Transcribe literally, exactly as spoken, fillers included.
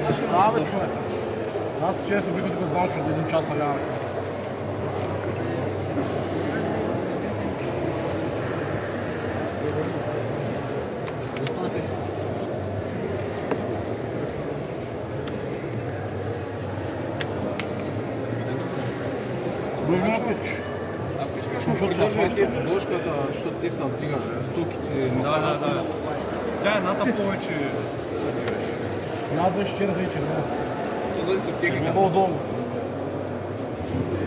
Представя, човек. Аз вчера се обиквам тук с Данчо от един час навярвам. Длъжно, ако искаш. Ако искаш, но поддържай те подложката, защото те са втигат стуките. Да, да, да. Тя е едната повече. Аз беше вчера вечер, не. Това зависи от техниката. По-злобно.